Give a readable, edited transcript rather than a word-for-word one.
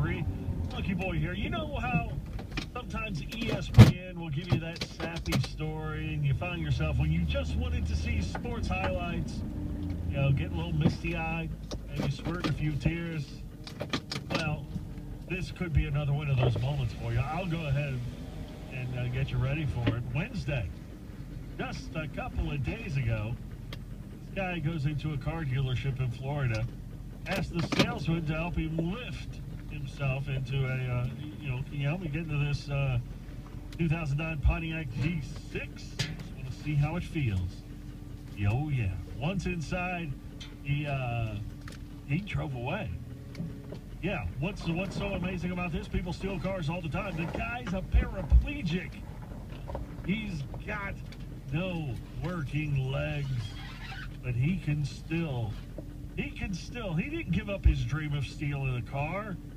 Three. Lucky Boy here. You know how sometimes ESPN will give you that sappy story and you find yourself when you just wanted to see sports highlights, you know, get a little misty-eyed and you squirt a few tears? Well, this could be another one of those moments for you. I'll go ahead and get you ready for it. Wednesday, just a couple of days ago, this guy goes into a car dealership in Florida, asks the salesman to help him lift himself into a, can you help me get into this 2009 Pontiac G6? Just want to see how it feels. Oh yeah. Once inside, he drove away. Yeah, what's so amazing about this? People steal cars all the time. The guy's a paraplegic. He's got no working legs, but he didn't give up his dream of stealing a car.